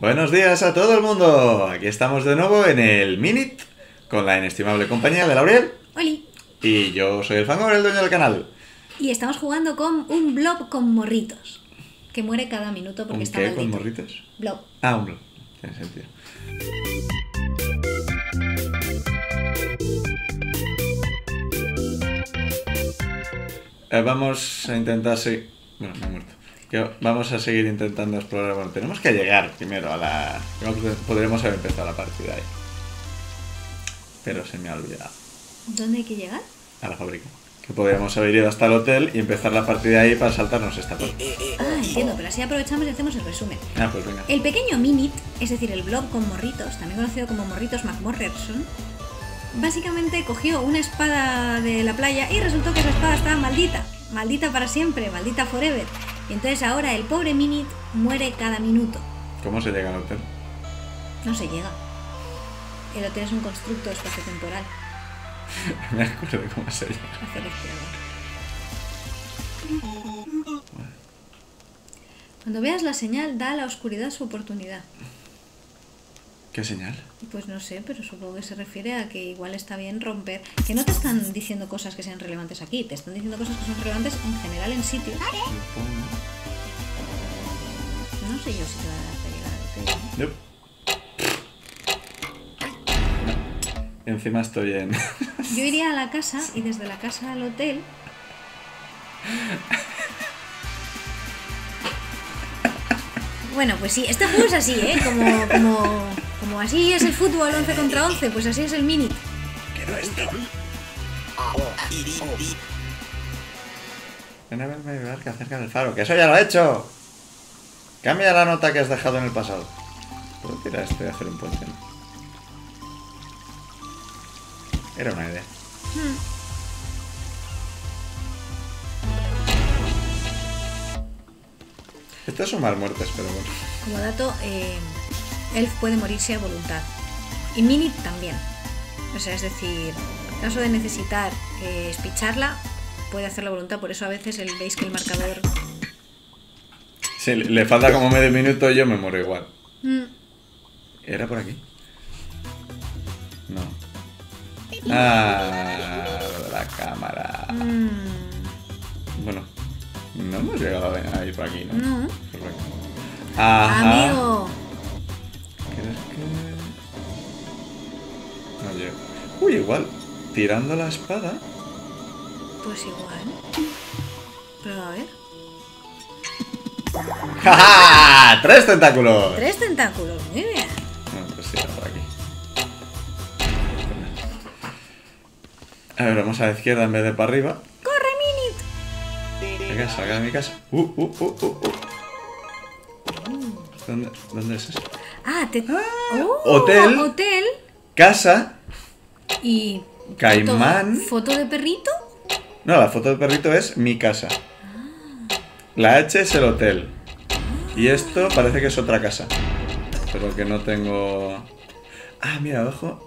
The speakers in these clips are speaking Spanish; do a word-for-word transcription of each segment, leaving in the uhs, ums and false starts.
Buenos días a todo el mundo. Aquí estamos de nuevo en el Minit con la inestimable compañía de Laurel. ¡Holi! Y yo soy el Fangor, el dueño del canal. Y estamos jugando con un blob con morritos, que muere cada minuto porque ¿Un está qué maldito. con morritos? Blob. Ah, un blob. Tiene sentido. Eh, vamos a intentar seguir... Bueno, me he muerto. Que vamos a seguir intentando explorar. Bueno, tenemos que llegar primero a la... Podríamos haber empezado la partida ahí. Pero se me ha olvidado. ¿Dónde hay que llegar? A la fábrica. Que podríamos haber ido hasta el hotel y empezar la partida ahí para saltarnos esta parte. Ah, entiendo, pero así aprovechamos y hacemos el resumen. Ah, pues venga. El pequeño Minit, es decir, el blob con morritos, también conocido como Morritos McMorrerson, básicamente cogió una espada de la playa y resultó que esa espada estaba maldita. Maldita para siempre, maldita forever. Y entonces ahora el pobre Minit muere cada minuto. ¿Cómo se llega al hotel? No se llega. El hotel es un constructo espaciotemporal. Me acuerdo de cómo se llama. Hacer izquierda. Cuando veas la señal, da a la oscuridad su oportunidad. ¿Qué señal? Pues no sé, pero supongo que se refiere a que igual está bien romper. Que no te están diciendo cosas que sean relevantes aquí, te están diciendo cosas que son relevantes en general en sitios. No sé yo si te va a dar para llegar al hotel. Nope. Encima estoy en... Yo iría a la casa y desde la casa al hotel... Bueno, pues sí, este juego es así, ¿eh? Como, como, como así es el fútbol once contra once, pues así es el Minit. Quiero esto. Ven a verme ayudar que acerca del faro, que eso ya lo he hecho. Cambia la nota que has dejado en el pasado. ¿Puedo tirar esto y hacer un puente? Era una idea. Hmm. Esto es sumar muertes, pero bueno. Como dato, eh, Elf puede morirse a voluntad. Y Minit también. O sea, es decir, en caso de necesitar eh, espicharla, puede hacer la voluntad. Por eso a veces el, veis que el marcador... Si le, le falta como medio minuto, yo me muero igual. Mm. ¿Era por aquí? No. Ah, la cámara. Mm. Bueno, no hemos llegado a ir por aquí, ¿no? No. Por aquí. Ajá. Amigo. ¿Crees que...? No llego. Uy, igual, tirando la espada. Pues igual. Pero a ver. ¡Ja, ja! ¡Tres tentáculos! Tres tentáculos, muy bien. No, pues sí, por aquí. A ver, vamos a la izquierda en vez de para arriba. ¡Corre, Minit! Venga, salga de mi casa. Uh, uh, uh, uh, uh. ¿Dónde, ¿Dónde es eso? Ah, te... Ah, Oh, hotel. Hotel. Casa. Y... Caimán. ¿Foto, foto de perrito? No, la foto del perrito es mi casa. La H es el hotel. Y esto parece que es otra casa. Pero que no tengo... Ah, mira, abajo.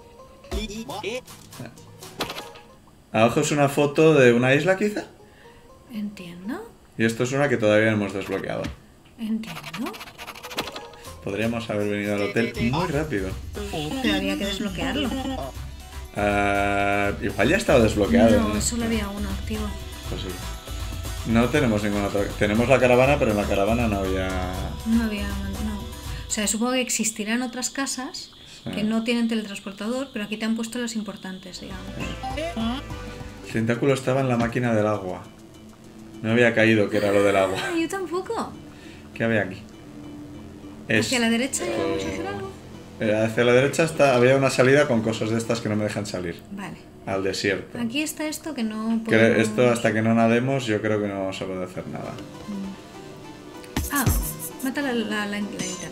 Abajo es una foto de una isla, quizá. Entiendo. Y esto es una que todavía no hemos desbloqueado. Entiendo. Podríamos haber venido al hotel muy rápido. Pero había que desbloquearlo. Ah, igual ya estaba desbloqueado. No, solo había uno activo. Pues sí. No tenemos ninguna otra. Tenemos la caravana, pero en la caravana no había... No había... No. O sea, supongo que existirán otras casas Sí. que no tienen teletransportador, pero aquí te han puesto las importantes, digamos. El tentáculo estaba en la máquina del agua. No había caído que era lo del agua. Ah, yo tampoco. ¿Qué había aquí? Es- Hacia la derecha vamos a hacer algo. Eh, hacia la derecha está, había una salida con cosas de estas que no me dejan salir. Vale. Al desierto. Aquí está esto que no Que podemos... esto hasta que no nademos yo creo que no vamos a poder hacer nada. Ah, mata la, la, la, la linterna.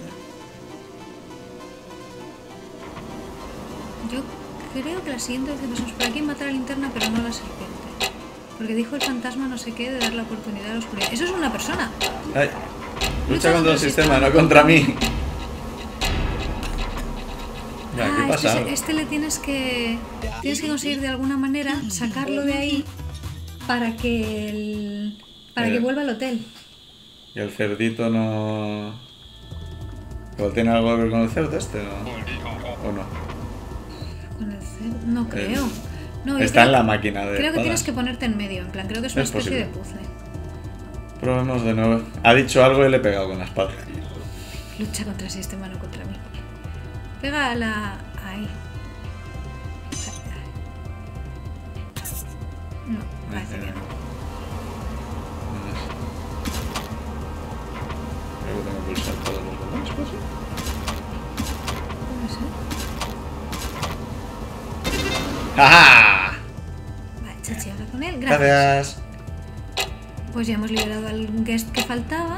Yo creo que la siguiente vez que pasamos por aquí mata la linterna, pero no la serpiente. Porque dijo el fantasma no sé qué de dar la oportunidad a la oscuridad. Eso es una persona. ¡Ay! Lucha contra el sistema, no contra mí. Ya, Ah, ¿qué pasa? este, este le tienes que... Tienes que conseguir de alguna manera sacarlo de ahí para que el... Para Eh. que vuelva al hotel. Y el cerdito no... ¿Igual tiene algo que ver con el cerdo este o, o no? Con el cerdo. No creo. El- No, yo Está creo- en la máquina de Creo que espadas. tienes que ponerte en medio. En plan, creo que es una Es especie posible. de puzzle. Probemos de nuevo. Ha dicho algo y le he pegado con la espada. Lucha contra el sistema, no contra mí. Pega a la. Ahí. No, parece que no. Creo que tengo que pulsar todos los botones, pues sí. Puede ser. ¡Ajá! Vale, Chachi, habla con él. Gracias. Gracias. Pues ya hemos liberado al guest que faltaba.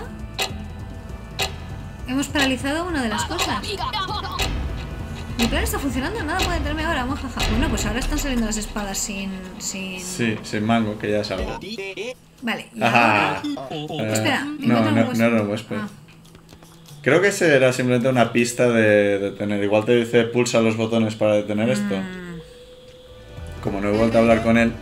Hemos paralizado una de las cosas. Mi plan está funcionando, nada puede detenerme ahora, mojaja. Bueno, pues ahora están saliendo las espadas sin. sin. Sí, sin mango, que ya salgo. Vale, y Ajá. ahora- Eh, Espera, no, encuentra un no, huésped. no era un huésped. Ah. Creo que ese era simplemente una pista de detener. Igual te dice pulsa los botones para detener esto. Mm, Como no he vuelto a hablar con él.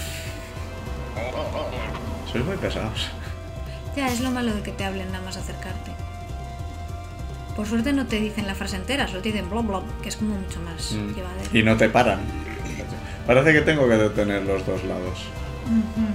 Sois muy pesados. Ya, es lo malo de que te hablen nada más acercarte. Por suerte no te dicen la frase entera, solo te dicen blob blob, que es como mucho más Mm. llevadero. Y no te paran. Parece que tengo que detener los dos lados. Ujú.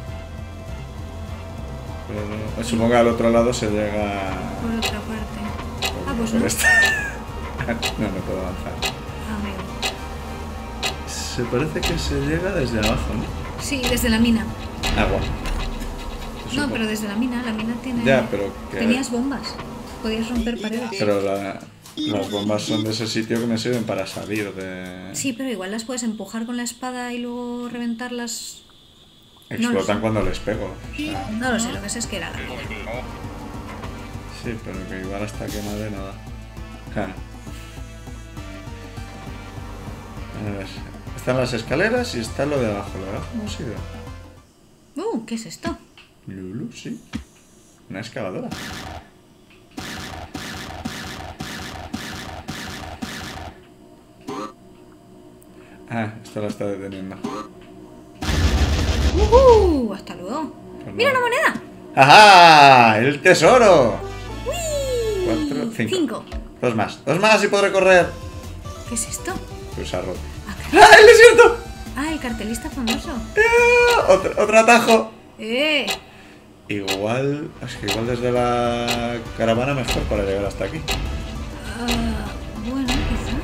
Pero no- supongo que al otro lado se llega. Por otra parte. Ah, pues por no. esta. No, no puedo avanzar. Amigo. Se parece que se llega desde abajo, ¿no? Sí, desde la mina. Agua. No, Supongo. pero desde la mina, la mina tiene... Ya, pero que- Tenías bombas. Podías romper paredes. Pero la- las bombas son de ese sitio que me sirven para salir de. Sí, pero igual las puedes empujar con la espada y luego reventarlas. Explotan no cuando les pego. O sea, No lo sé, lo que sé es que era la mina. sí, pero que igual hasta que no de nada. Ja. A ver. Están las escaleras y está lo de abajo. ¿Lo de abajo hemos ido? Uh, ¿qué es esto? Lulu, sí. Una excavadora. Ah, esto la está deteniendo. ¡Uh! Hasta luego. Pues ¡Mira nada. una moneda! ¡Ajá! ¡El tesoro! ¡Uy! Cuatro, cinco. Cinco. Dos más. Dos más y podré correr. ¿Qué es esto? Pues ha roto. Ah, ¡Ah, el desierto! Ah, el cartelista famoso. ¡Ah! Otro, otro atajo. ¡Eh! Igual. Es que igual desde la caravana mejor para llegar hasta aquí. Ah, bueno, quizá.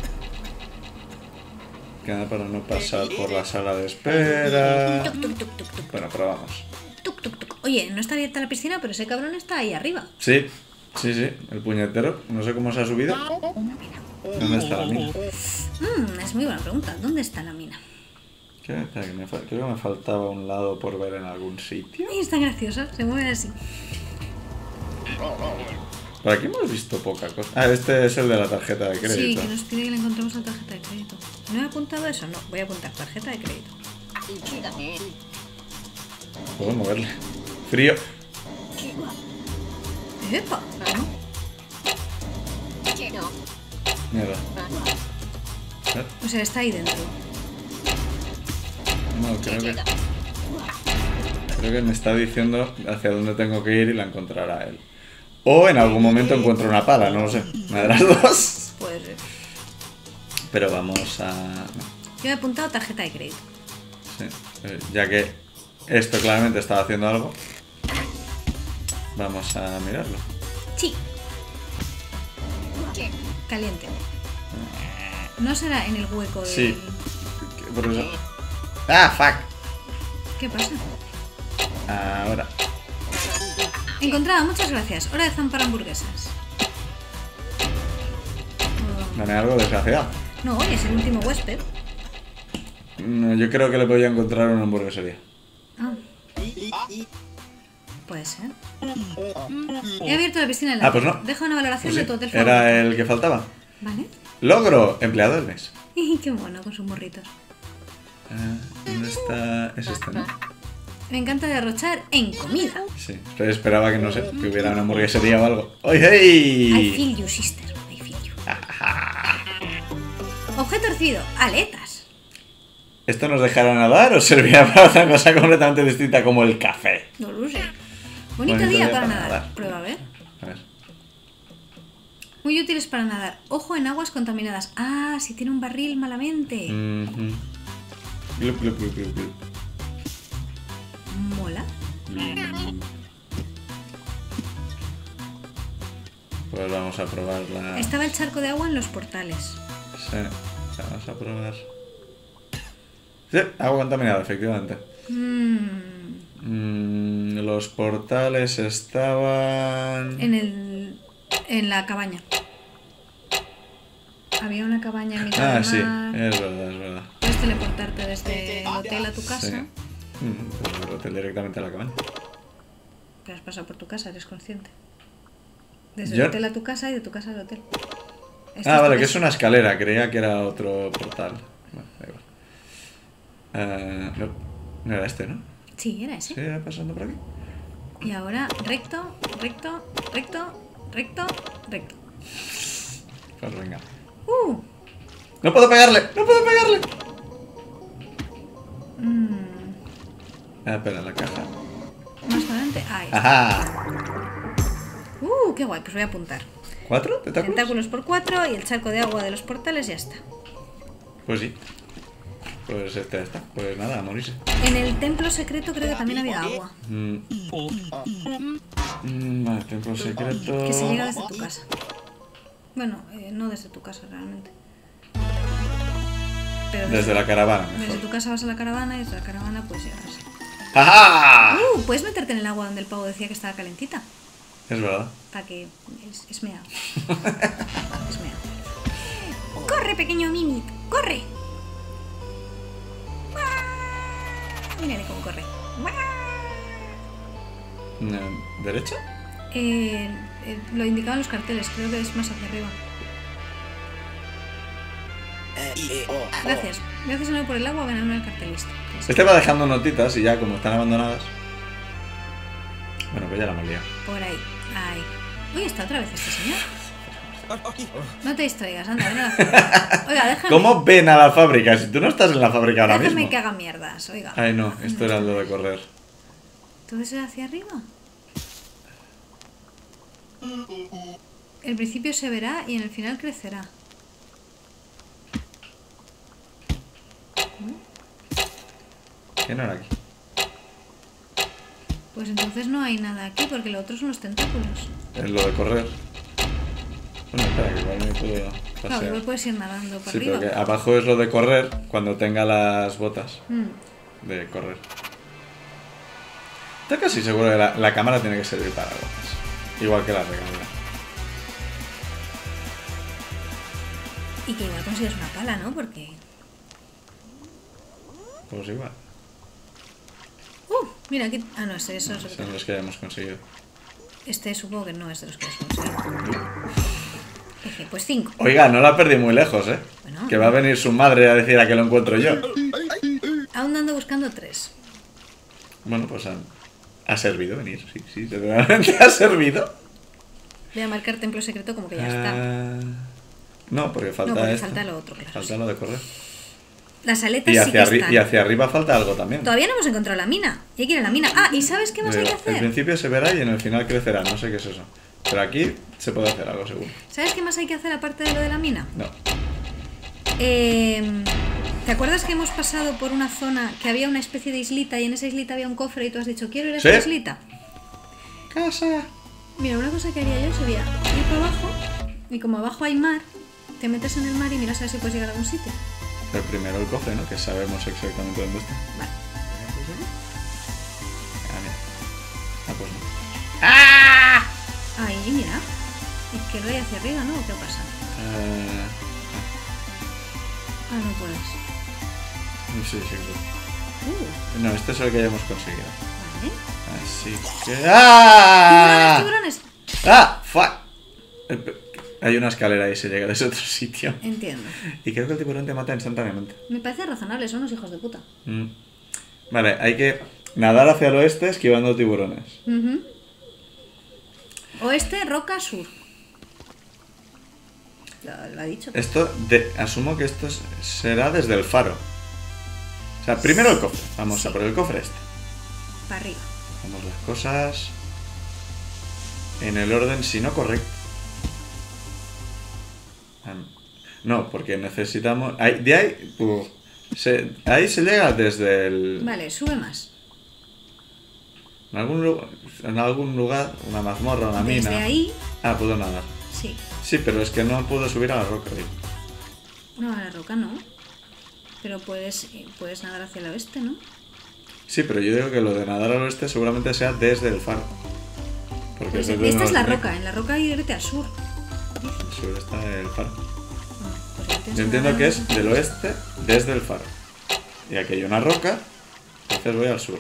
Queda para no pasar por la sala de espera. Tuc, tuc, tuc, tuc, tuc. Bueno, probamos. Tuc, tuc, tuc. Oye, no está abierta la piscina, pero ese cabrón está ahí arriba. Sí, sí, sí. El puñetero. No sé cómo se ha subido. ¿Dónde está la mina? Mmm, es muy buena pregunta. ¿Dónde está la mina? ¿Qué? Espera, que me fal- Creo que me faltaba un lado por ver en algún sitio. Ay, está graciosa, se mueve así. Por aquí hemos visto poca cosa. Ah, este es el de la tarjeta de Sí, crédito. que nos pide que le encontremos la tarjeta de crédito. ¿No he apuntado eso? No, voy a apuntar tarjeta de crédito. Puedo moverle. Frío. ¡Epa! Mierda. Eh, O sea, está ahí dentro. No, creo que... Creo que me está diciendo hacia dónde tengo que ir y la encontrará él. O en algún momento encuentro una pala, no lo sé. Una de las dos. Pues eh, Pero vamos a... no, yo he apuntado tarjeta de crédito. sí. Eh, Ya que esto claramente estaba haciendo algo. Vamos a mirarlo. Sí. Caliente. No será en el hueco del... Sí. Por eso... ¡Ah, fuck! ¿Qué pasa? Ahora. Encontrada, muchas gracias. Hora de zampar hamburguesas. Oh, Dame algo, desgraciado. no, es el último huésped. No, yo creo que le podía encontrar una hamburguesería. Ah. Puede ser. He abierto la piscina en la... Ah, pues no. Deja una valoración Pues de sí, tu hotel favorito. era el que faltaba. Vale. Logro, empleado del mes. Qué bueno con sus morritos. Ah, ¿dónde está? Es este, ¿no? Me encanta derrochar en comida. Sí, pero esperaba que no sé, que hubiera una hamburguesería o algo. ¡Oye, I hey! feel you, sister. I feel you. Objeto recibido. Aletas. ¿Esto nos dejará nadar o servirá para otra cosa completamente distinta como el café? No lo sé. Bonito, día, para, nadar. nadar. Prueba a ver. A ver. Muy útiles para nadar. Ojo en aguas contaminadas. Ah, si tiene un barril malamente. Mhm. Glup, glup, glup, glup, glup. Mola. Pues vamos a probar la... Estaba el charco de agua en los portales. Sí, vamos a probar. Sí, agua contaminada, efectivamente. Mm, Mm, los portales estaban... en el... en la cabaña. Había una cabaña en mitad Ah, del sí, mar. es verdad, es verdad. Puedes teleportarte desde el hotel a tu casa. Sí. Mm, pues el hotel directamente a la cabaña. Pero has pasado por tu casa, eres consciente. Desde Yo- el hotel a tu casa y de tu casa al hotel. Esto Ah, es vale, tu que es casa. una escalera, creía que era otro portal. Bueno, da igual. Eh, no, no era este, ¿no? Sí, era ese. Sí, era pasando por aquí. Y ahora recto, recto, recto, recto, recto. Pues venga. ¡Uh! ¡No puedo pegarle! ¡No puedo pegarle! Mm, Ah, espera, la caja. más adelante. Ahí está. ¡Ajá! ¡Uh! ¡Qué guay! Pues voy a apuntar. ¿Cuatro tentáculos? Tentáculos por cuatro y el charco de agua de los portales ya está. Pues sí. Pues este ya está. Pues nada, a morirse. En el templo secreto creo que también había agua. Mm. Mm, vale, templo secreto. Que se llega desde tu casa. Bueno, eh, no desde tu casa realmente. Pero Desde la caravana, Desde mejor. tu casa vas a la caravana y desde la caravana pues llegas. ¡Ajá! ¡Uh! Puedes meterte en el agua donde el pavo decía que estaba calentita. Es verdad. Para que es, es mea. Es mea. ¡Corre, pequeño Mimit! ¡Corre! ¡Guau! Mírale cómo corre. ¡Guau! Eh, ¿Derecha? Eh, eh, lo indicaban los carteles, creo que es más hacia arriba. Gracias. Gracias a nuevo por el agua, ven a ver el cartelista. Este va dejando notitas y ya como están abandonadas. Bueno, pues ya la hemos liado. Por ahí. Ahí. Uy, está otra vez este señor. No te distraigas, anda, ven a la fábrica. Oiga, déjame. ¿Cómo ven a la fábrica? Si tú no estás en la fábrica ahora Déjame mismo. que haga mierdas, oiga. Ay, no, esto era lo de correr. ¿Todo eso era hacia arriba? El principio se verá y en el final crecerá. ¿Qué no era aquí? Pues entonces no hay nada aquí porque lo otro son los tentáculos. Es lo de correr. Bueno, espera, que igual me puedo Claro, pasear. igual puedes ir nadando para Sí, arriba. pero que abajo es lo de correr cuando tenga las botas Mm. de correr. Estoy casi seguro que la, la cámara tiene que servir para algo más. Igual que la regadera. Y que igual consigues una pala, ¿no? Porque... Pues igual. ¡Uh! Mira, aquí... Ah, no, este, eso es Son los que hayamos conseguido. Este supongo que no es de los que has conseguido. Eje, pues cinco. Oiga, no la perdí muy lejos, ¿eh? Bueno. Que va a venir su madre a decir a que lo encuentro yo. Aún ando buscando tres. Bueno, pues ha, ha servido venir, sí, sí, realmente ha servido. Voy a marcar templo secreto como que ya está. Ah, no, porque falta No, porque esto. falta lo otro, claro. Falta sí. lo de correr. Las aletas Y sí que hacia, arri- están. y hacia arriba falta algo también. Todavía no hemos encontrado la mina. Y hay que ir a la mina. Ah, ¿y sabes qué más hay que Digo, el hacer? principio se verá y en el final crecerá, no sé qué es eso. Pero aquí se puede hacer algo seguro. ¿Sabes qué más hay que hacer aparte de lo de la mina? No. Eh, ¿Te acuerdas que hemos pasado por una zona que había una especie de islita y en esa islita había un cofre y tú has dicho, quiero ir a ¿Sí? esa islita? Casa. Mira, una cosa que haría yo sería ir para abajo y como abajo hay mar, te metes en el mar y miras a ver si puedes llegar a algún sitio. Pero primero el cofre, ¿no? Que sabemos exactamente dónde está. Vale. Ah, mira. Ah, pues no. ¡Ah! Ahí, mira. Izquierda y hacia arriba, ¿no? ¿Qué pasa? Eh, Ah, no puedes. sí, sí, sí. Uh, No, este es el que hayamos conseguido. vale. Así que... ¡Ah! ¡Tiburones, tiburones! ¡Ah! ¡Fuck! Eh, pe- Hay una escalera y se llega desde otro sitio. Entiendo. Y creo que el tiburón te mata instantáneamente. Me parece razonable, son unos hijos de puta. Mm. Vale, hay que nadar hacia el oeste esquivando tiburones. Ujú. Oeste, roca, sur. Lo, lo ha dicho. Esto, de, asumo que esto es- será desde el faro. O sea, primero el cofre. Vamos Sí. a por el cofre este. Para arriba. Vamos las cosas en el orden, si no correcto. Ah, no, porque necesitamos... Ahí, de ahí... Uh, se, ahí se llega desde el... Vale, sube más. En algún, lu- en algún lugar, una mazmorra, una mina... Desde ahí, Ah, puedo nadar. sí. Sí, pero es que no puedo subir a la roca ahí. No, a la roca no. Pero puedes, eh, puedes nadar hacia el oeste, ¿no? Sí, pero yo digo que lo de nadar al oeste seguramente sea desde el faro. Porque Pues desde esta es la norte. roca, en la roca irte al sur. Al sur está el faro. Ah, pues ya tienes Yo entiendo nadar que al es oeste. del oeste desde el faro. Y aquí hay una roca, entonces voy al sur.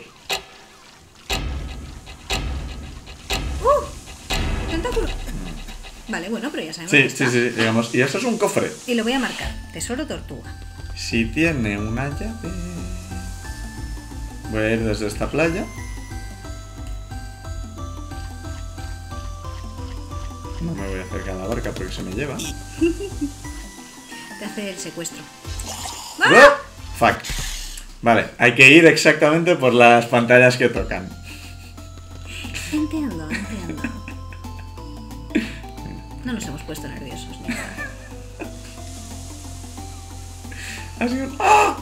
¡Uh! ¡Tentáculo! Vale, bueno, pero ya sabemos Sí, que sí, está. sí, digamos. Y eso es un cofre. Y lo voy a marcar. Tesoro tortuga. Si tiene una llave... Voy a ir desde esta playa. No me voy a acercar a la barca porque se me lleva. Te hace el secuestro. ¡Oh! Fuck. Vale, hay que ir exactamente por las pantallas que tocan. Entiendo, entiendo. No nos hemos puesto nerviosos. ni nada. Ha sido... ¡Ah!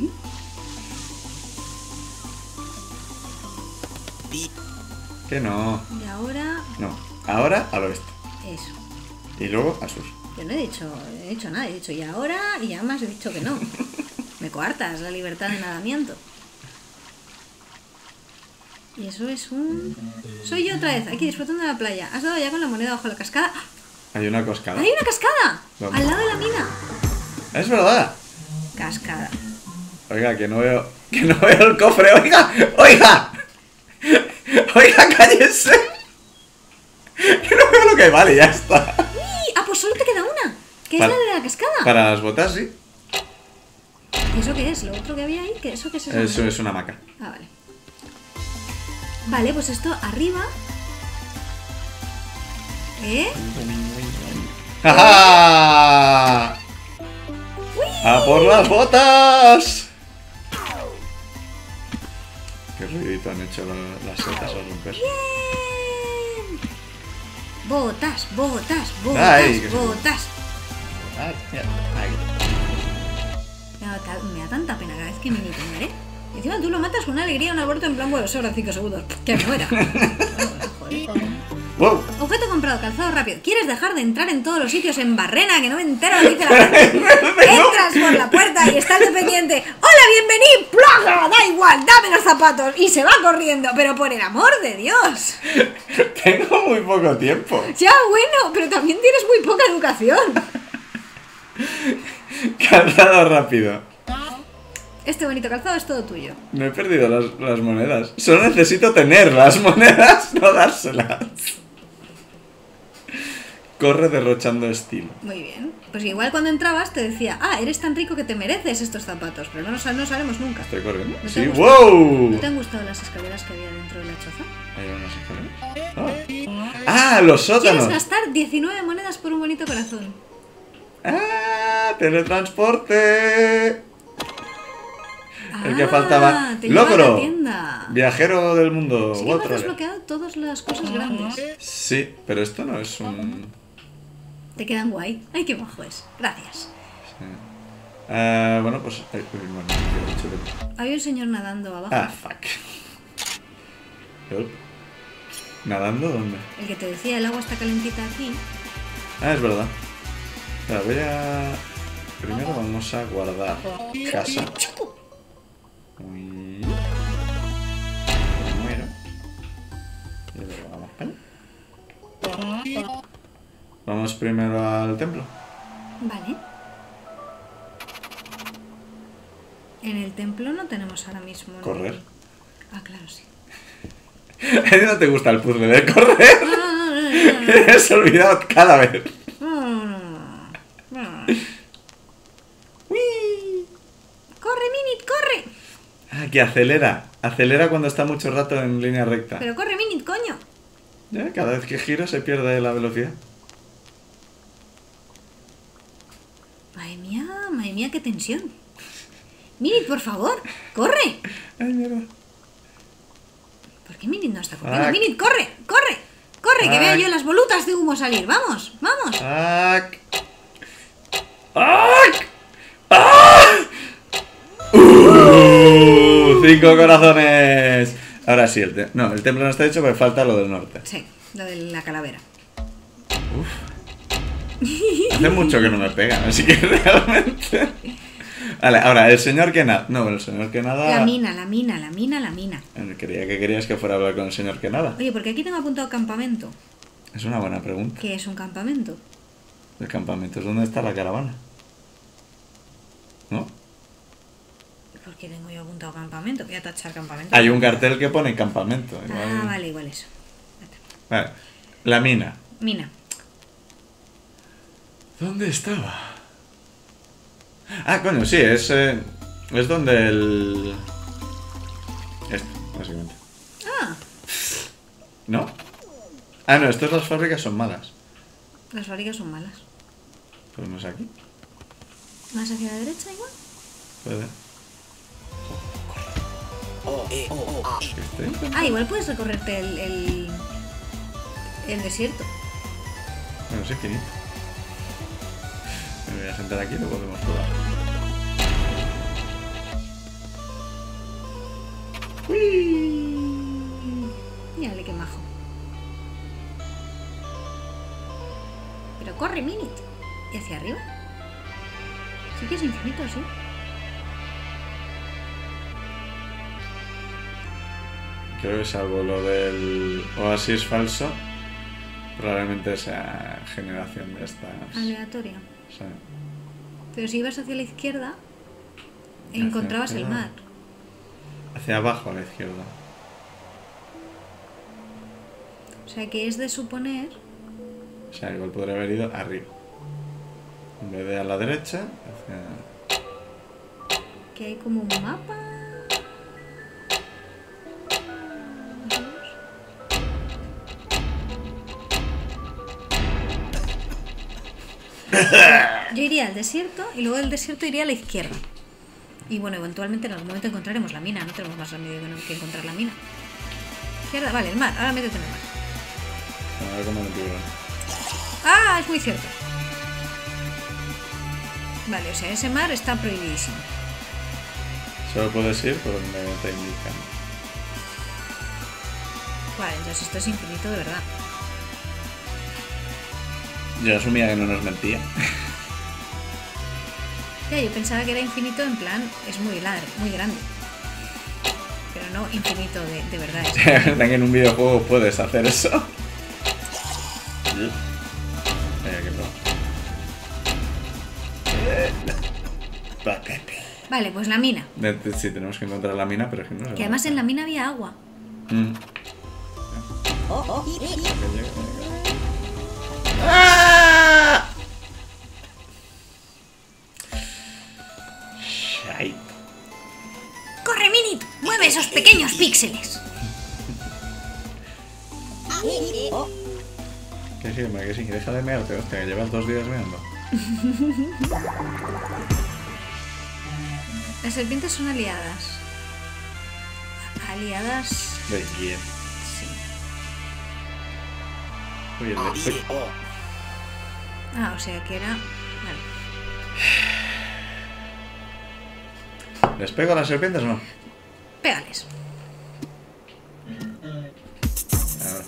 Que no. Y ahora, No. Ahora al oeste. eso. Y luego al sur. Yo no he dicho, he dicho nada, he dicho y ahora y ya más he dicho que no. Me coartas la libertad de nadamiento. Y eso es un... Soy yo otra vez, aquí disfrutando de la playa. ¿Has dado ya con la moneda bajo la cascada? ¡Ah! Hay una cascada. ¡Hay una cascada! ¿Dónde? Al lado de la mina. Es verdad. Cascada. Oiga, que no veo... Que no veo el cofre. Oiga, oiga. Oiga, cállese. Que no veo lo que hay. Vale, ya está. ¡Y! Ah, pues solo te queda una. Que es Para- la de la cascada. Para las botas, sí. ¿Y eso qué es? ¿Lo otro que había ahí? ¿Qué, ¿Eso qué es eso? Eso es una hamaca. Ah, vale. Vale, pues esto arriba. ¿Eh? ¡Ja! ¡A por las botas! Qué ruidito han hecho lo- las setas al romper. ¡Bien! Botas, botas, botas, Ay, que se- botas. Ay, mira, ay. Me da, ta- me da tanta pena cada vez que Minito muere. Y encima tú lo matas con una alegría, un aborto en plan, bueno, sobra cinco segundos. ¡Que muera! Joder. ¡Wow! Objeto comprado, calzado rápido. ¿Quieres dejar de entrar en todos los sitios en Barrena? Que no me entero lo que dice la gente. Entras por la puerta y está el dependiente. ¡Hola, bienvenido! ¡Plaga! Da igual, dame los zapatos. Y se va corriendo. Pero por el amor de Dios. Tengo muy poco tiempo. Ya, bueno, pero también tienes muy poca educación. Calzado rápido. Este bonito calzado es todo tuyo. No he perdido las, las monedas. Solo necesito tener las monedas, no dárselas. Corre derrochando estilo. Muy bien. Pues igual cuando entrabas te decía, ah, eres tan rico que te mereces estos zapatos. Pero no, nos- no sabemos nunca. Estoy corriendo. ¿No te Sí, han gustado- wow. ¿No te han gustado las escaleras que había dentro de la choza? ¿Hay unas escaleras? Ah. ¡Ah, los ¿Quieres sótanos! gastar diecinueve monedas por un bonito corazón? ¡Ah! ¡Teletransporte! El que Ah, faltaba. te lleva a la ¡Logro! tienda. Viajero del mundo. Sí que me Otro. has desbloqueado todas las cosas grandes. Sí, pero esto no es un... Te quedan guay. Ay, qué bajo es. Gracias. Sí. Ah, bueno, pues... ay, uy, bueno, no quiero mucho tiempo. Había un señor nadando abajo. Ah, fuck. Help. ¿Nadando dónde? El que te decía, el agua está calentita aquí. Ah, es verdad. Espera, voy a... Primero vamos a guardar casa. Uy. Me muero. Y luego vamos para allá. Vamos primero al templo. Vale. En el templo no tenemos ahora mismo... ¿no? Correr. Ah, claro, sí. ¿A ti no te gusta el puzzle de correr? No, no, no, no, no, no. Te has olvidado cada vez. No, no, no, no. ¡Uy! ¡Corre, Minit, corre! Ah, que acelera. Acelera cuando está mucho rato en línea recta. Pero corre, Minit, coño. Ya, cada vez que giro se pierde la velocidad. Madre mía, madre mía, qué tensión. Minit, por favor, corre. Ay, mierda. ¿Por qué Minit no está corriendo? Ah. Minit, corre, corre, corre, que Ah. vea yo las volutas de humo salir. Vamos, vamos. ¡Tac! Cinco corazones. Ahora sí, el, te no, el templo no está hecho, pero falta lo del norte. Sí, lo de la calavera. Uf. Hace mucho que no me pegan, así que realmente... Vale, ahora, el señor que nada... No, el señor que nada... La mina, la mina, la mina, la mina. Quería que querías que fuera a hablar con el señor que nada. Oye, porque aquí tengo apuntado campamento. Es una buena pregunta. ¿Qué es un campamento? El campamento es donde está la caravana. ¿No? ¿Por qué tengo yo apuntado campamento? Voy a tachar campamento. Hay un cartel que pone campamento. Ah, Igual... vale, igual eso. Vale. La mina. Mina. ¿Dónde estaba? Ah, coño, sí, es, eh, es donde el... Esto, básicamente. Ah, ¿No? Ah, no, estas las fábricas son malas. las fábricas son malas. Pues no es aquí. ¿Más hacia la derecha igual? Puede. Este. Ah, igual puedes recorrerte el, el, el desierto. Bueno, es infinito. Me voy a sentar aquí y lo podemos probar. ¡Uy! Mírale qué majo. Pero corre, Minit. ¿Y hacia arriba? Sí que es infinito, sí. Creo que salvo lo del oasis falso, probablemente sea generación de estas... Aleatoria. O sea, Pero si ibas hacia la izquierda, Hacia encontrabas la el izquierda. mar. hacia abajo a la izquierda. O sea que es de suponer... O sea, igual podría haber ido arriba. En vez de a la derecha, hacia... que hay como un mapa. Yo iría al desierto y luego del desierto iría a la izquierda. Y bueno, eventualmente en algún momento encontraremos la mina. No tenemos más remedio que no- que encontrar la mina. Izquierda, vale, el mar. Ahora métete en el mar. A ver cómo me tiburon. Ah, es muy cierto. Vale, o sea, ese mar está prohibidísimo. Solo puedes ir por donde te indican. Vale, entonces esto es infinito de verdad. Yo asumía que no nos mentía. Ya, yo pensaba que era infinito en plan, es muy largo, muy grande. Pero no infinito de, de verdad. Es ¿Verdad que en un videojuego puedes hacer eso? Venga, que no. Vale, pues la mina. De- de- Sí, tenemos que encontrar la mina, pero es que no sé. Que además en la mina había agua. Mm. ¡Ah! Shite. ¡Corre, Minit! ¡Mueve esos pequeños píxeles! Que sí, hombre, que sí, deja de mearte, hostia, que llevas dos días meando. Las serpientes son aliadas. Aliadas... ¿De quién? Sí. Uy, el de... Uy. Ah, o sea que era... Vale. ¿Les pego a las serpientes o no? Pégales. Ahora.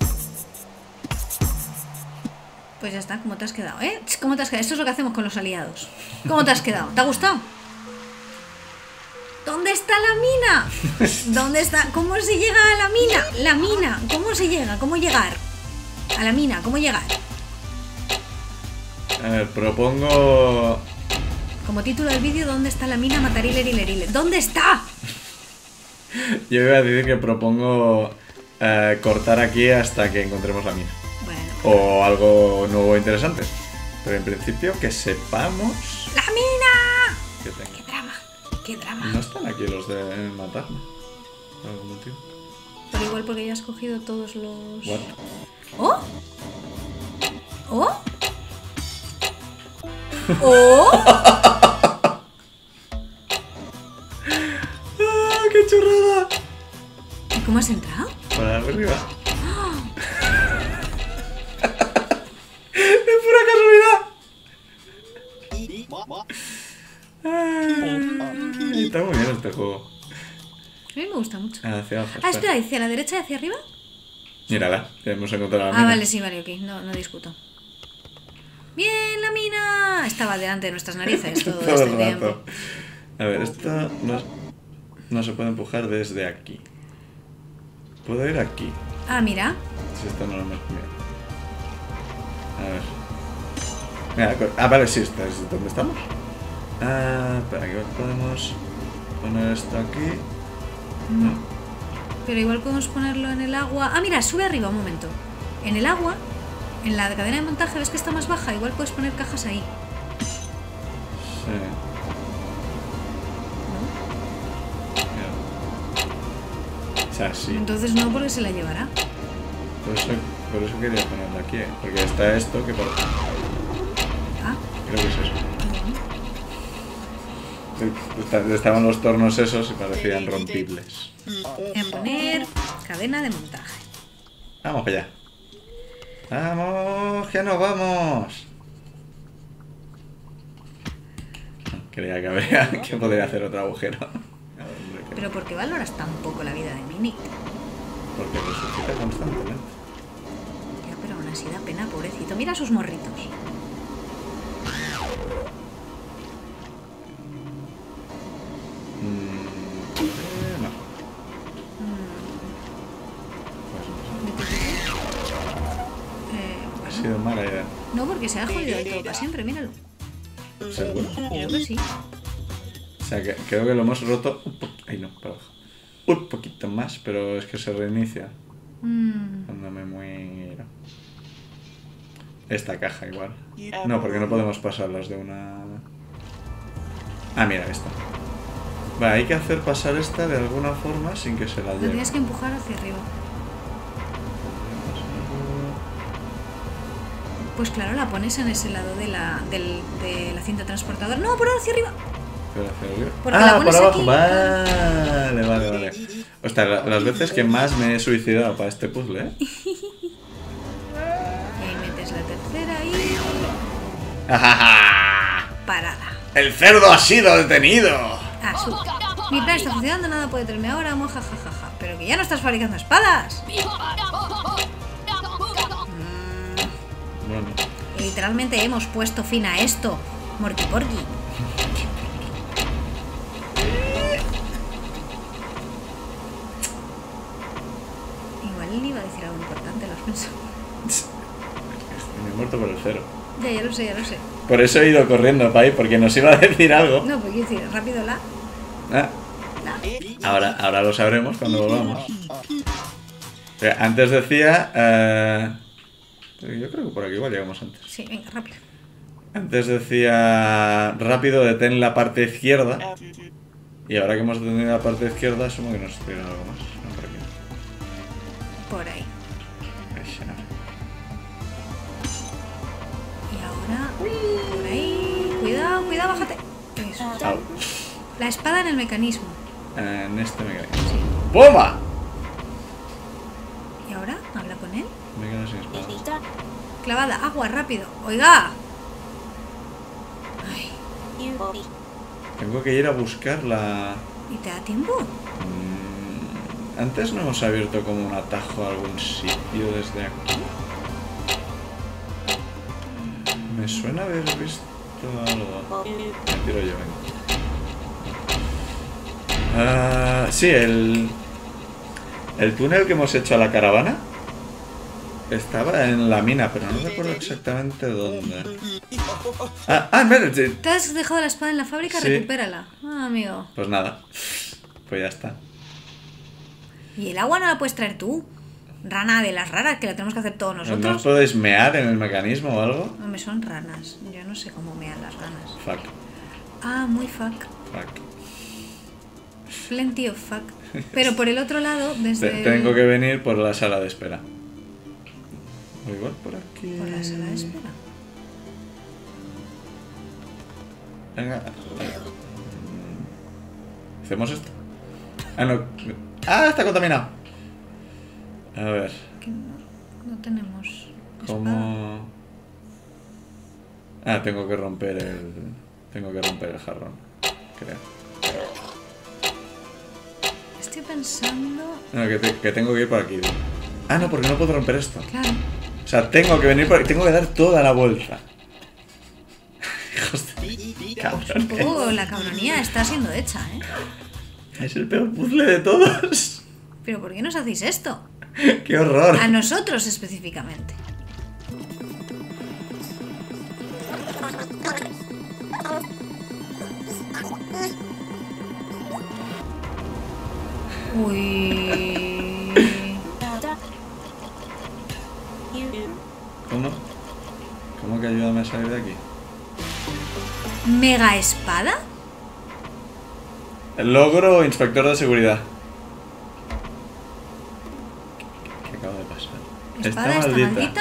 Pues ya está, ¿cómo te has quedado, eh? ¿Cómo te has quedado? Esto es lo que hacemos con los aliados. ¿Cómo te has quedado? ¿Te ha gustado? ¿Dónde está la mina? ¿Dónde está? ¿Cómo se llega a la mina? La mina. ¿Cómo se llega? ¿Cómo llegar? A la mina, ¿cómo llegar? A ver, propongo... Como título del vídeo, ¿dónde está la mina? Matariler y lerile. ¿Dónde está? Yo iba a decir que propongo eh, cortar aquí hasta que encontremos la mina. Bueno. O algo nuevo e interesante. Pero en principio que sepamos... ¡La mina! que tengo. ¡Qué drama! ¡Qué drama! No están aquí los de matarme. Por algún motivo. Pero igual porque ya has cogido todos los... What? ¿Oh? ¿Oh? ¿Oh? ¡Ah, qué chorrada! ¿Y cómo has entrado? Por arriba. ¡De pura casualidad! Ay, está muy bien este juego. A mí me gusta mucho. Hacia abajo. Ah, espera, ¿hacia la derecha y hacia arriba? Mírala, ya hemos encontrado la Ah, mina. vale, sí, vale, ok, no, no discuto. ¡Bien, la mina! Estaba delante de nuestras narices todo, Todo este el tiempo. rato. A ver, esto no, no se puede empujar desde aquí. Puedo ir aquí. Ah, mira. Si esto no lo hemos... Mira. A ver. Mira, co- ah, vale, sí, está, es donde estamos. Ah, espera, que podemos poner esto aquí. No. Pero igual podemos ponerlo en el agua. Ah, mira, sube arriba un momento. En el agua, en la cadena de montaje, ves que está más baja. Igual puedes poner cajas ahí. Sí. Mira. O sea, sí. Entonces no, porque se la llevará. Por eso, por eso quería ponerlo aquí, ¿eh? Porque está esto que por... Ah, Creo que es eso. Está- Estaban los tornos esos y parecían rompibles. voy a poner cadena de montaje. Vamos para allá. ¡Vamos! ¡Que nos vamos! Creía que habría que podría hacer otro agujero. Hombre, que- Pero ¿por qué valoras tan poco la vida de Mini? Porque resucita constantemente. Ya, pero aún así da pena, pobrecito. Mira sus morritos. Mm, eh, no. Pues Eh, no. Ha bueno. sido mala idea. No, porque se ha jodido del todo para siempre, míralo. ¿Seguro? Creo que sí. O sea, que creo que lo hemos roto un poquito. Ay, no, para abajo. Un poquito más, pero es que se reinicia. Mm, Cuando me muero. Esta caja igual. No, porque no podemos pasarlas de una... Ah, mira, esta. Vale, hay que hacer pasar esta de alguna forma sin que se la lleve. tendrías que empujar hacia arriba. Pues claro, la pones en ese lado de la, del, de la cinta transportadora. No, por hacia arriba. Pero hacia arriba. Porque Ah, la pones por abajo. aquí. Vale, vale, vale. Hostia, la- las veces que más me he suicidado para este puzzle, ¿eh? Y ahí metes la tercera y... ¡Ajaja! parada. ¡El cerdo ha sido detenido! Azul. Mi plan está funcionando, nada puede tenerme ahora, moja, jajaja. Pero que ya no estás fabricando espadas. Bueno, Y literalmente hemos puesto fin a esto. Morky Porky. Igual le iba a decir algo importante, lo has pensado. me he muerto por el cero. Ya, ya lo sé, ya lo sé. Por eso he ido corriendo para ahí, porque nos iba a decir algo. No, pues quiero decir, rápido la. Ah, la. ahora, ahora lo sabremos cuando volvamos. O sea, antes decía... eh, yo creo que por aquí igual llegamos antes. Sí, venga, rápido. Antes decía... Rápido, detén la parte izquierda. Y ahora que hemos detenido la parte izquierda, asumo que nos tiran algo más. No, por aquí. Por ahí. Ahí, ya. Y ahora. Por ahí. Cuidado, cuidado, bájate. Eso. Au. La espada en el mecanismo. En este me quedé. Sí. ¡Bomba! ¿Y ahora? ¿Habla con él? Me quedo sin espada. Clavada, agua, rápido. ¡Oiga! Ay, Tengo que ir a buscar la... ¿y te da tiempo? Mm, antes no hemos abierto como un atajo a algún sitio desde aquí. Me suena haber visto algo. Me tiro yo, venga. Ah, sí, el... El túnel que hemos hecho a la caravana estaba en la mina, pero no recuerdo exactamente dónde. Ah, ah, mira, sí. ¿Te has dejado la espada en la fábrica? Sí. Recupérala. Ah, amigo. Pues nada, pues ya está. ¿Y el agua no la puedes traer tú? Rana de las raras, que la tenemos que hacer todos ¿No os nosotros. podéis mear en el mecanismo o algo? Hombre, son ranas. Yo no sé cómo mean las ranas. Fuck, Ah, muy fuck. fuck. Plenty of fuck. Pero por el otro lado, desde... Te- Tengo que venir por la sala de espera. O igual por aquí. Por la sala de espera. Venga. ¿Hacemos esto? Ah, no. Ah, está contaminado. A ver, Que no, no tenemos espada. ¿cómo...? Ah, tengo que romper el... Tengo que romper el jarrón, creo. Este estoy pensando... No, que, te, que tengo que ir por aquí. Ah, no, porque no puedo romper esto. Claro. O sea, tengo que venir por aquí. Tengo que dar toda la vuelta. Hijos de... Cabrón. Oh, la cabronía está siendo hecha, ¿eh? Es el peor puzzle de todos. ¿Pero por qué nos hacéis esto? ¡Qué horror! A nosotros específicamente. Uy. ¿Cómo? ¿Cómo que ayúdame a salir de aquí? ¿Mega espada? El logro inspector de seguridad. ¿Qué acaba de pasar? ¿Espada está maldita?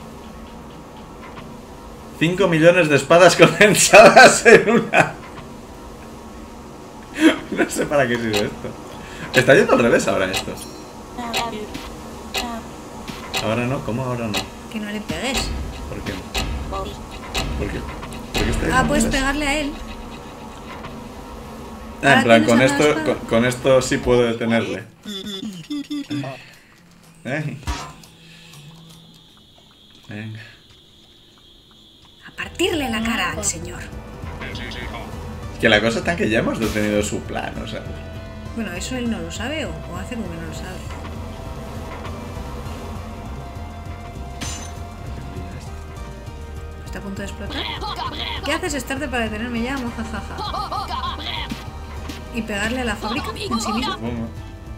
cinco millones de espadas condensadas en una. No sé para qué sirve esto. Está yendo al revés ahora esto. Ahora no, ¿cómo ahora no? Que no le pegues. ¿Por qué no? ¿Por qué? ¿Por qué está yendo Ah, al puedes revés? pegarle a él. Ah, Ahora en plan, tienes con a la esto, espada. con, con esto sí puedo detenerle. Ay. Venga. A partirle la cara al señor. Que la cosa está en que ya hemos detenido su plan, o sea. Bueno, eso él no lo sabe o, o hace como que no lo sabe. Está a punto de explotar. ¿Qué haces? Estarte para detenerme ya, mojajaja. ¿Y pegarle a la fábrica en sí mismo? Supongo.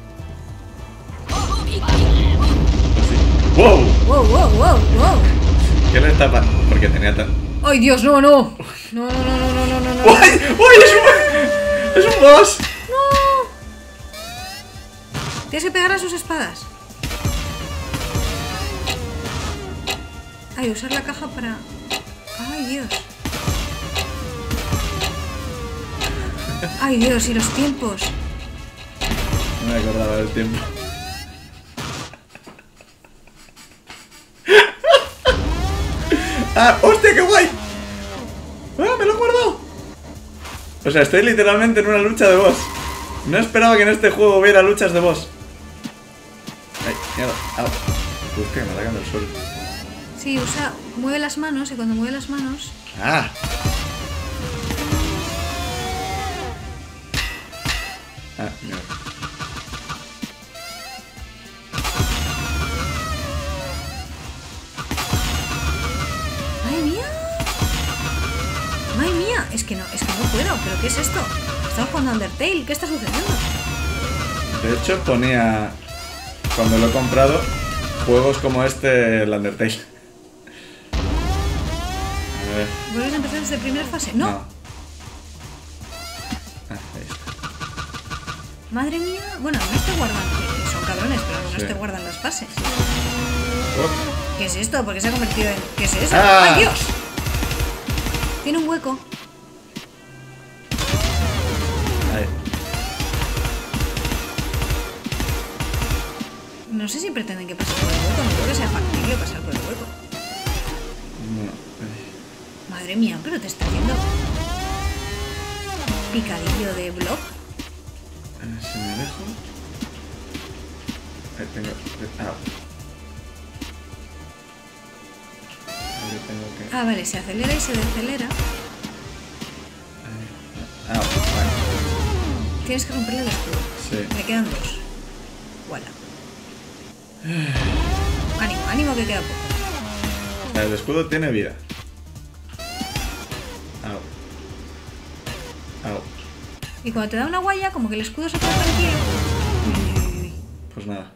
¡Wow! ¡Wow, wow, wow, wow! ¿Qué le está pasando? Porque tenía tan... ¡Ay, Dios, no, no! No, no, no, no, no, no, no. ¡Uy! ¡Uy! ¡Es un... ¡Es un boss! ¡No! Tienes que pegar a sus espadas. Ay, usar la caja para... ¡Ay, Dios! ¡Ay, Dios! ¿Y los tiempos? No me acordaba del tiempo. ¡Ah! ¡Hostia, qué guay! ¡Ah, me lo he guardado! O sea, estoy literalmente en una lucha de boss. No esperaba que en este juego hubiera luchas de boss. ¡Ay, mierda! ¡Au! Uf, que me atacan del suelo. Sí, usa... Mueve las manos y cuando mueve las manos... ¡Ah! Ah, mierda. ¡Madre mía! ¡Madre mía! Es que no, es que no puedo. ¿Pero qué es esto? Estamos jugando a Undertale. ¿Qué está sucediendo? De hecho, ponía... Cuando lo he comprado, juegos como este, el Undertale. A ver... ¿Vuelves a empezar desde primera fase? ¡No! Ah, ahí está. Madre mía. Bueno, no te guardan. que Son cabrones, pero no Sí. te guardan las fases. Oh, ¿Qué es esto? ¿Por qué se ha convertido en...? ¿Qué es eso? Ah. ¡Ay, Dios! Tiene un hueco. ahí. No sé si pretenden que pase por el hueco. No creo que sea factible pasar por el hueco. No, ahí. Madre mía, pero te está haciendo... picadillo de blog. Eh, Si me dejo... Ahí tengo... Ah. Ahí tengo que... Ah, vale, se acelera y se decelera. Ah, vale. Tienes que romperle el escudo. Sí. Me quedan dos. Voilà. Ánimo, ánimo que queda poco. El escudo tiene vida. Au. Au. Y cuando te da una guaya, como que el escudo se queda tranquilo. Uy, uy, uy. Pues nada.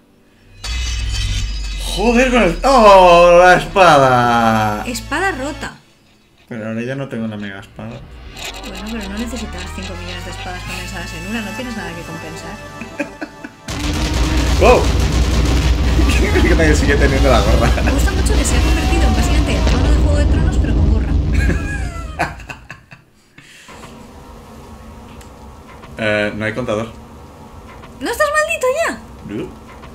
Joder con el... ¡Oh! La espada. Espada rota. Pero ahora ya no tengo la mega espada. Bueno, pero no necesitas cinco millones de espadas condensadas en una, no tienes nada que compensar. ¡Wow! ¿Qué tal que sigue teniendo la gorra? Me gusta mucho que se ha convertido en básicamente el trono de Juego de Tronos, pero con gorra. Eh, no hay contador. ¿No estás maldito ya? ¿No?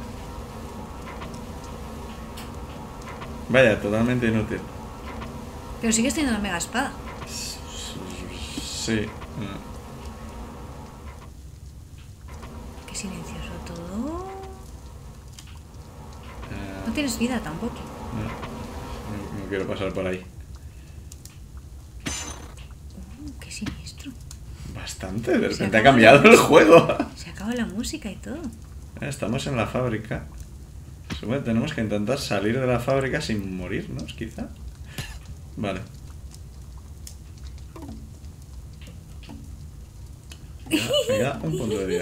Vaya, totalmente inútil. Pero sigues teniendo la mega espada. Sí. Qué silencioso No tienes vida tampoco. No, no, no quiero pasar por ahí. Uh, qué siniestro. Bastante, de Se repente ha acaba cambiado la el juego. Se acaba la música y todo. Estamos en la fábrica. Bueno, tenemos que intentar salir de la fábrica sin morirnos, quizá. Vale. Ya, ya, un punto de vida.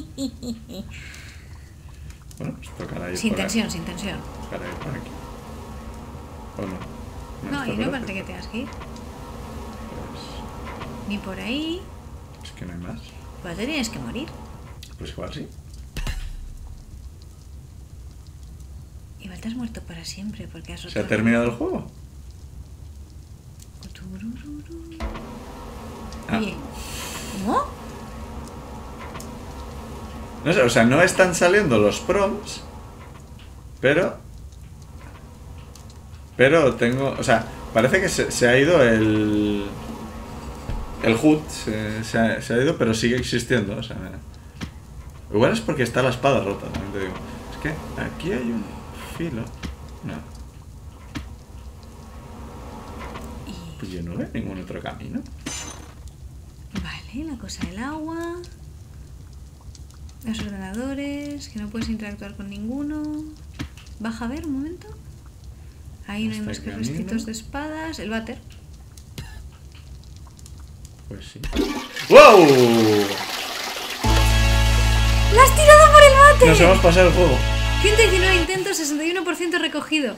Bueno, pues tocará ir Sin por tensión, aquí. sin tensión. Tocará ir por aquí. ¿O no? No, está y no por parece aquí. que tengas que ir. Pues, Ni por ahí. es que no hay más. Pues te tienes que morir. Pues igual sí. Igual te has muerto para siempre porque has roto. ¿Se ha terminado el juego? Turururu. Ah. Oye, ¿cómo? No sé, o sea, no están saliendo los prompts, pero... Pero tengo... O sea, parece que se, se ha ido el... El H U D, se, se, ha, se ha ido, pero sigue existiendo, o sea... Igual es porque está la espada rota, también te digo. Es que aquí hay un filo... No. Y... Pues yo no veo ningún otro camino. Vale, la cosa del agua. Los ordenadores, que no puedes interactuar con ninguno. Baja a ver un momento. Ahí no hay Este más que camino. restitos de espadas. El váter. Pues sí. ¡Wow! ¡La has tirado por el váter! Nos hemos pasado el juego. ciento diecinueve intentos, sesenta y uno por ciento recogido.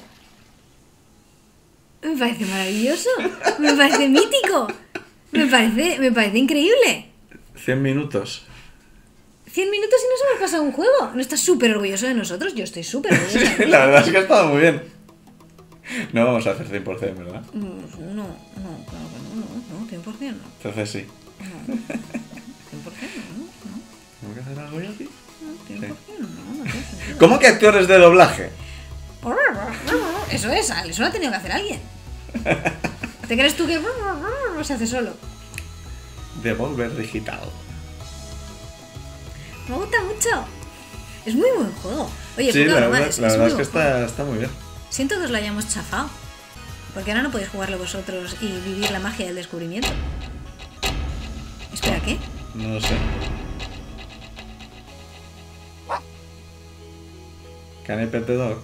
Me parece maravilloso. Me parece mítico. Me parece, me parece increíble. cien minutos. cien minutos y nos hemos pasado un juego. ¿No estás súper orgulloso de nosotros? Yo estoy súper orgullosa. de Sí, la verdad es que ha estado muy bien. No vamos a hacer cien por cien, ¿verdad? No, no, no, claro que no, no, no, cien por ciento no. Entonces sí. No. cien por ciento no, no, ¿Tengo que hacer algo yo aquí? no, cien por ciento no, no tiene sentido. ¿Cómo que actores de doblaje? Eso es, eso lo ha tenido que hacer alguien. ¿Te crees tú que se hace solo? Devolver Digital. Me gusta mucho. Es muy buen juego. Oye, Sí, poca la broma, verdad, es, la es verdad muy es que buen juego. está, está muy bien. Siento que os lo hayamos chafado. Porque ahora no podéis jugarlo vosotros y vivir la magia del descubrimiento. Espera, ¿qué? No lo sé. Can I pet the dog?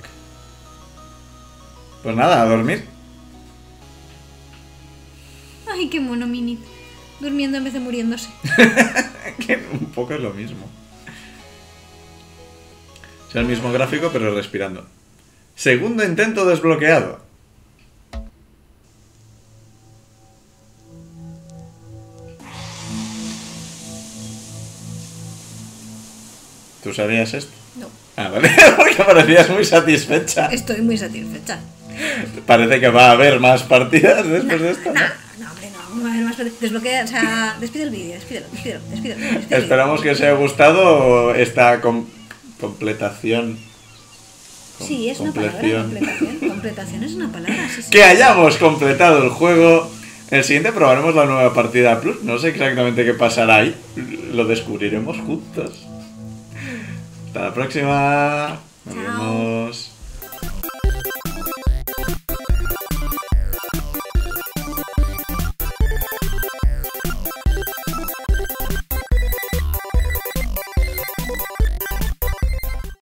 Pues nada, a dormir. Ay, qué mono Minit. Durmiendo en vez de muriéndose. Que un poco es lo mismo. Es el mismo gráfico, pero respirando. Segundo intento desbloqueado. ¿Tú sabías esto? No. Ah, vale, porque parecías muy satisfecha. Estoy muy satisfecha. Parece que va a haber más partidas después de esto, ¿no? No, no, hombre, no. No va a haber más partidas. Desbloquea, o sea, despide el vídeo, despídelo, despídelo, despídelo. despídelo. Esperamos que os haya gustado esta com- completación. Com- Sí, es una palabra, completación. Completación es una palabra, sí, sí. Que hayamos completado el juego. En el siguiente probaremos la nueva partida Plus. No sé exactamente qué pasará ahí. Lo descubriremos juntos. Hasta la próxima. Nos Chao. vemos.